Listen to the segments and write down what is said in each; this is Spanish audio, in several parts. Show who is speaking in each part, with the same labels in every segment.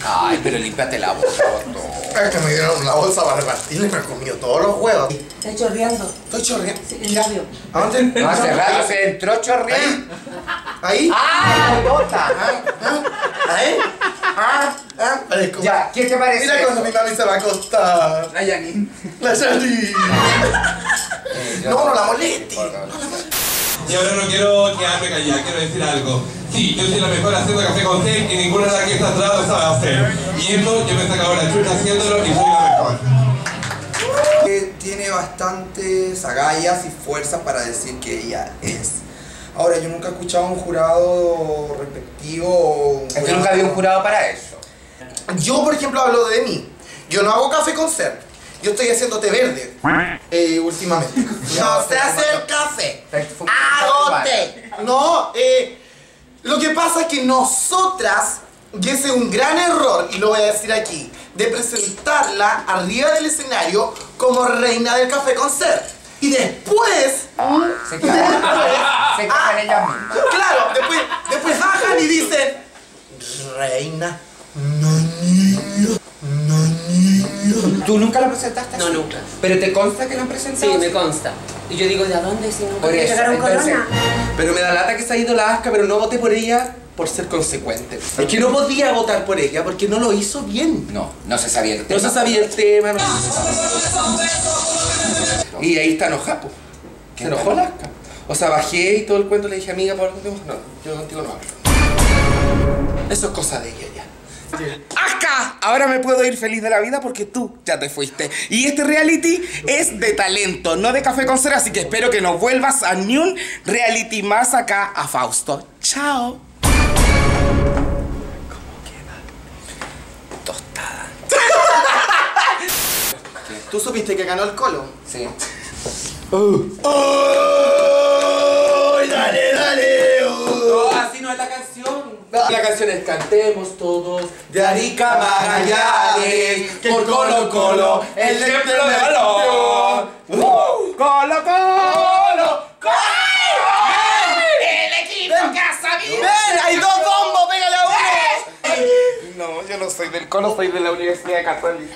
Speaker 1: Ay, pero límpiate la boca,
Speaker 2: Es que me dieron una bolsa para repartir y me he comido todos los huevos.
Speaker 3: Está chorreando.
Speaker 2: Estoy chorreando.
Speaker 3: Sí, el labio.
Speaker 2: ¿A dónde?
Speaker 1: No, hace rato se entró chorreando.
Speaker 2: ¿Ahí?
Speaker 1: ¡Ah, la bota!
Speaker 2: ¿Ahí? Parezco.
Speaker 1: Ya, ¿qué te parece?
Speaker 2: Mira cuando mi mami se va a acostar.
Speaker 1: La Janine.
Speaker 2: La Janine. No la moleste.
Speaker 4: Y ahora no quiero quedarme callado, quiero decir algo. Sí, yo soy la mejor haciendo café con té y ninguna de las que está atrás lo sabe hacer. Y esto yo me he sacado la chucha haciéndolo y soy la mejor.
Speaker 5: Tiene bastantes agallas y fuerzas para decir que ella es. Ahora, yo nunca he escuchado a un jurado respectivo.
Speaker 1: Es que nunca había un jurado para eso.
Speaker 2: Yo, por ejemplo, hablo de mí. Yo no hago café con ser. Yo estoy haciendo té verde. Últimamente. No sé hacer café. Hago té. No, lo que pasa es que nosotras, y ese es un gran error, y lo voy a decir aquí, de presentarla arriba del escenario como reina del café con ser. Y después...
Speaker 1: Se cagan ellas mismas.
Speaker 2: Claro, después bajan y dicen... Reina, no niño, no niño.
Speaker 1: ¿Tú nunca la presentaste así?
Speaker 3: No, nunca.
Speaker 1: ¿Pero te consta que la han presentado?
Speaker 3: Sí, me consta. Y yo digo, ¿de a dónde si nunca
Speaker 1: Por
Speaker 3: me
Speaker 1: eso,
Speaker 3: llegaron
Speaker 1: entonces...
Speaker 3: corona?
Speaker 6: Pero me da lata que se ha ido la Asca, pero no voté por ella por ser consecuente. Es que no podía votar por ella porque no lo hizo bien.
Speaker 1: No se sabía el tema.
Speaker 6: No se sabía el tema. Y ahí está enojado. Se enojó la Asca. O sea, bajé y todo el cuento le dije, amiga, ¿por qué no? No, yo contigo no hablo. Eso es cosa de ella ya. ¡Asca! Ahora me puedo ir feliz de la vida porque tú ya te fuiste. Y este reality es de talento, no de café con cera, así que espero que nos vuelvas a ni un reality más acá a Fausto. ¡Chao! ¿Cómo queda? Tostada.
Speaker 2: ¿Tú supiste que ganó el Colo?
Speaker 1: Sí.
Speaker 2: ¡Dale, dale!
Speaker 6: No, así no es la canción. La canción es Cantemos todos de Arica Magallanes por Colo Colo, el templo de valor. Colo Colo,
Speaker 1: ¡El equipo que ha sabido!
Speaker 2: ¡Ven! ¡Hay dos bombos! ¡Pégale a uno!
Speaker 6: No, yo no soy del Colo, soy de la Universidad Católica.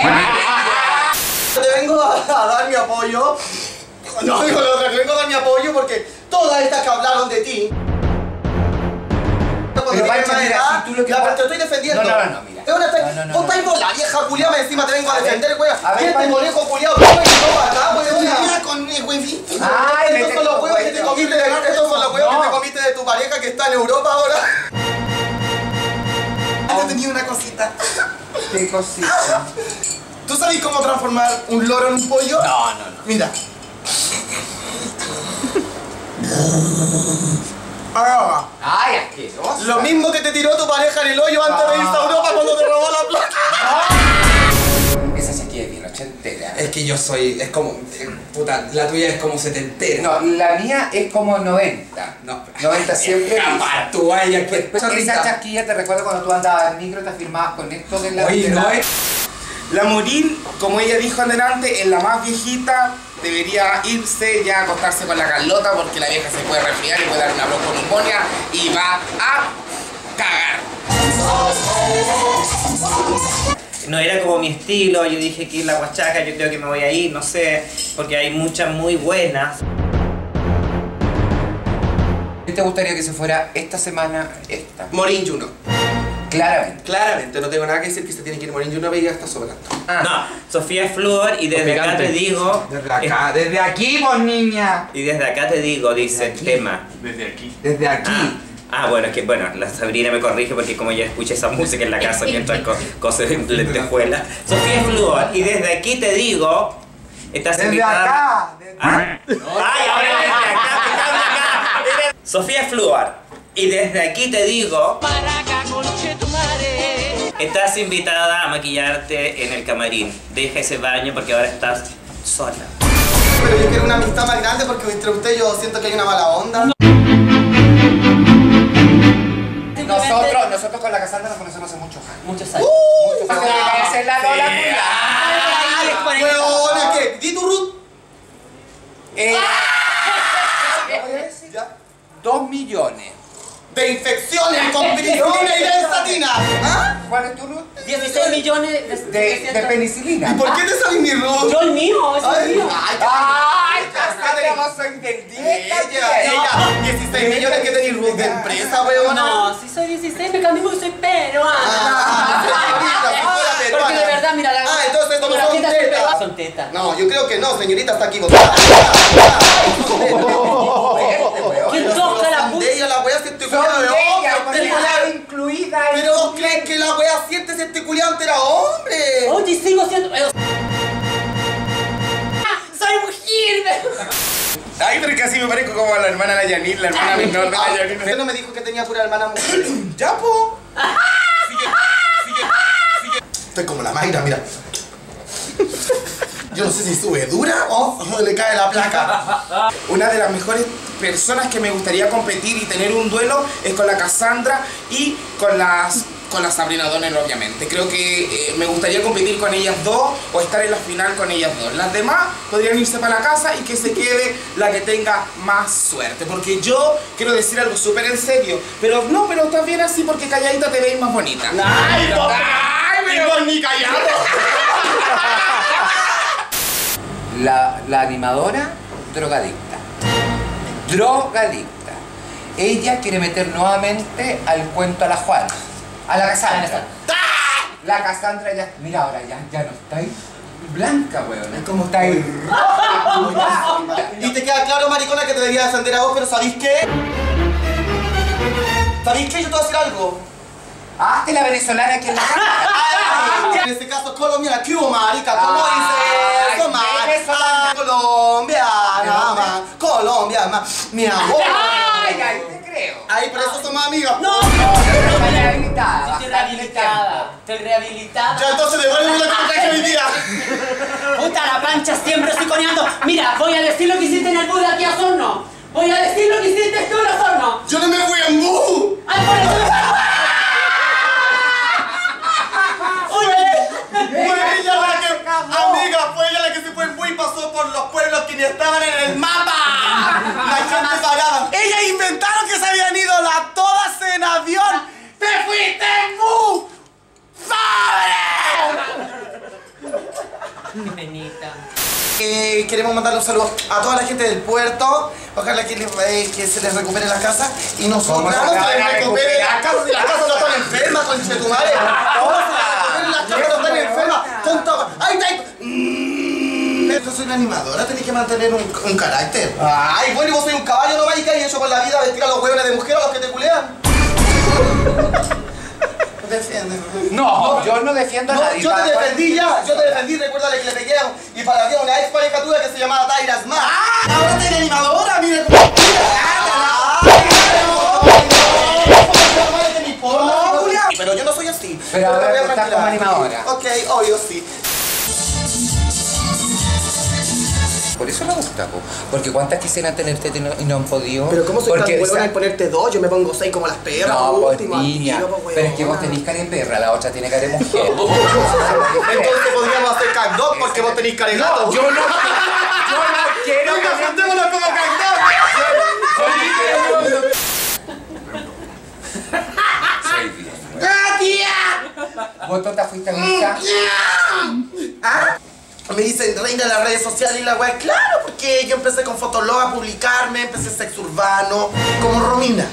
Speaker 2: Te vengo a dar mi apoyo. No digo lo otro, te vengo a dar mi apoyo porque todas estas que hablaron de ti.
Speaker 1: Pero Pancho, mira, si tú lo que...
Speaker 2: Te estoy defendiendo.
Speaker 1: No, mira.
Speaker 2: Vos estáis por la vieja culiada, encima te vengo a defender, güey.
Speaker 1: A ver,
Speaker 2: ¿Quién te
Speaker 1: Pancho.
Speaker 2: conejo culiado? ¿Cómo que no acá, güey? Mira con el huevito.
Speaker 1: Ay,
Speaker 2: Estos son los huevos que te comiste de estos son los huevos que te comiste de tu pareja que está en Europa ahora. Antes tenía una cosita.
Speaker 1: ¿Qué cosita?
Speaker 2: ¿Tú sabes cómo transformar un loro en un pollo?
Speaker 1: No.
Speaker 2: Mira. Ahora,
Speaker 1: ¡Ay, asqueroso!
Speaker 2: lo mismo que te tiró tu pareja en el hoyo antes de irse a Europa cuando te robó la plata.
Speaker 1: Esa sí que es bien ochentera.
Speaker 6: Es que yo soy, es como, puta, la tuya es como setentera.
Speaker 1: No, la mía es como 90.
Speaker 6: No.
Speaker 1: 90 siempre.
Speaker 6: Capaz, tu vaya que
Speaker 1: Esa chasquilla te recuerdo cuando tú andabas en micro y te firmabas con esto de la...
Speaker 6: Oye, no es. La Morín, como ella dijo adelante, es la más viejita. Debería irse ya a acostarse con la Carlota porque la vieja se puede resfriar y puede dar una bronconeumonía y va a cagar.
Speaker 7: No era como mi estilo, yo dije que ir la huachaca, yo creo que me voy a ir, no sé, porque hay muchas muy buenas.
Speaker 1: ¿Qué te gustaría que se fuera esta semana esta?
Speaker 6: Morín Juno.
Speaker 1: Claramente.
Speaker 6: Claramente, no tengo nada que decir que se tiene que ir Morín Juno, ella está sobrando.
Speaker 7: No, Sofía Flúor y desde acá te digo...
Speaker 1: Desde aquí, vos niña.
Speaker 7: Y desde acá te digo, dice el tema.
Speaker 1: Desde aquí.
Speaker 7: Bueno, es que bueno, la Sabrina me corrige porque como ella escucha esa música en la casa mientras cose lentejuelas. Sofía Flúor, y desde aquí te digo, estás
Speaker 1: Desde
Speaker 7: invitada...
Speaker 1: acá.
Speaker 7: Ay, ahora desde acá, me cago en acá. Sofía Flúor, y desde aquí te digo... Estás invitada a maquillarte en el camarín. Deja ese baño porque ahora estás sola.
Speaker 2: Pero yo quiero una amistad más grande porque entre usted yo siento que hay una mala onda.
Speaker 1: Nosotros con la Cassandra nos conocemos hace muchos años.
Speaker 3: Muchos años.
Speaker 1: Muchos años. Esa es la Lola tuya.
Speaker 2: Weona, ¿qué? ¿Di tu Ruth? ¿Ya?
Speaker 1: 2 millones.
Speaker 2: De infecciones con penicilina y de estatina. ¿Ah?
Speaker 1: ¿Cuál es tu root?
Speaker 3: 16 millones
Speaker 1: De penicilina.
Speaker 2: ¿Y por qué te sabes mi root?
Speaker 3: Yo el mío, ese es el mío.
Speaker 1: ¡Ay, Cassandra, vos sois del dieta!
Speaker 2: Ella, 16 millones que tenéis root de empresa, weón.
Speaker 3: No, si soy 16, me cambié porque soy peruana. Porque de verdad, mira, la
Speaker 2: entonces
Speaker 3: como
Speaker 2: no
Speaker 3: las
Speaker 2: son
Speaker 3: tetas
Speaker 2: tetas.
Speaker 3: son tetas.
Speaker 2: No, yo creo que no, señorita, está equivocada.
Speaker 3: ¿Quién toca la puta?
Speaker 2: De ella la wea siente
Speaker 1: Son
Speaker 2: culiado de
Speaker 1: de ella,
Speaker 2: hombre.
Speaker 1: porque está incluida en
Speaker 2: Pero
Speaker 1: su
Speaker 2: vos crees que la wea siente si este culiado era hombre.
Speaker 3: Oye, sigo siendo... ¡Soy mujer!
Speaker 6: Ay, pero casi me parezco como a la hermana de la Yanil, la hermana menor de la Yanil.
Speaker 2: Usted no me dijo que tenía pura hermana mujer.
Speaker 6: Ya, po. Sigue.
Speaker 2: Estoy como la Mayra, mira. Yo no sé si sube dura o le cae la placa.
Speaker 6: Una de las mejores personas que me gustaría competir y tener un duelo es con la Cassandra y con la Sabrina Donner, obviamente. Creo que me gustaría competir con ellas dos o estar en la final con ellas dos. Las demás podrían irse para la casa y que se quede la que tenga más suerte. Porque yo quiero decir algo súper en serio. Pero no, pero estás bien así porque calladita te veis más bonita.
Speaker 2: ¡Ay, no!
Speaker 6: ¡Ay, pero ni callado!
Speaker 1: La animadora, drogadicta. Drogadicta. Ella quiere meter nuevamente al cuento a la Juana. A la Cassandra. La Cassandra ya... Mira, ahora ya no está ahí blanca, weón. ¿Cómo está ahí?
Speaker 2: Y te queda claro, maricona, que te debería defender a vos, pero ¿sabéis qué? ¿Sabéis qué? Yo te voy a decir algo.
Speaker 1: Hazte la venezolana que es la cámara.
Speaker 2: En este caso, colombiana. ¿Qué hubo, marica? ¿Cómo dice eso,
Speaker 1: venezolana.
Speaker 2: Colombiana, Colombiana, mi amor.
Speaker 1: Ay, ay, te creo.
Speaker 2: Ay, por eso somos amigos.
Speaker 3: ¡No!
Speaker 1: Estoy rehabilitada.
Speaker 3: Estoy rehabilitada. Estoy rehabilitada.
Speaker 2: Ya, entonces devuélveme lo que me traje hoy día.
Speaker 3: Puta, la pancha siempre estoy coneando. Mira, voy a decir lo que hiciste en el bus de aquí a Osorno. Voy a decir lo que hiciste tú en Osorno.
Speaker 2: Yo no me fui en bus.
Speaker 3: ¡Ay, por eso!
Speaker 2: Fue ella la que, amiga, fue ella la que se fue en bus y pasó por los pueblos que ni estaban en el mapa. La gente pagada. Ellas inventaron que se habían ido todas en avión. ¡Te fuiste en bus! ¡Sobre!
Speaker 3: Benita.
Speaker 2: Queremos mandarle un saludo a toda la gente del puerto. Ojalá que se les recupere la casa. Y nosotros
Speaker 1: ¿Cómo se
Speaker 2: se
Speaker 1: van a
Speaker 2: les recupere la casa. Si la casa no están enfermas, conchetumare. ¿Cómo se les recupere la casa no están enfermas? Tonta. ¡Ay, ay! Yo soy una animadora, tenéis que mantener un carácter. Ay, bueno, y vos sois un caballo nomás y que hay hecho por la vida vestir a los huevones de mujer a los que te culean. Defiende.
Speaker 1: No, yo no defiendo a
Speaker 2: No,
Speaker 1: nadie.
Speaker 2: yo te
Speaker 1: Cada cual-
Speaker 2: defendí ya, yo te defendí, recuérdale que le pegué y para que una ex pareja tuya que se llamaba Tyra Smart. Ahora te animadora, mira cómo. Pero yo no soy así.
Speaker 1: Pero ahora
Speaker 2: te voy a
Speaker 1: tú estás como
Speaker 2: tranquilar.
Speaker 1: animadora.
Speaker 2: Ok, obvio sí.
Speaker 1: Por eso me gusta, po. Porque cuántas quisieran tenerte y no han podido.
Speaker 2: Pero ¿cómo soy
Speaker 1: porque
Speaker 2: tan huevona en ponerte dos? Yo me pongo 6 como las perras.
Speaker 1: No, pues
Speaker 2: último, al
Speaker 1: niña.
Speaker 2: tiro, pues,
Speaker 1: Pero es que vos
Speaker 2: huevona.
Speaker 1: tenés cara de perra, la otra tiene cara de mujer.
Speaker 2: Entonces podríamos hacer cagdog porque vos tenés cara de gato.
Speaker 1: Yo no quiero
Speaker 2: Venga,
Speaker 1: que
Speaker 2: juntémonos como cagdog.
Speaker 1: soy bien. ¿Vos tonta fuiste a misa?
Speaker 2: ¿Ah? Me dicen reina de las redes sociales y la weá. Claro, porque yo empecé con Fotolog a publicarme, empecé sexo urbano, como Romina.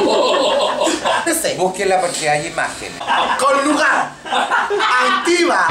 Speaker 2: Empecé.
Speaker 1: Búsquenla porque hay imágenes.
Speaker 2: Con lugar. Activa.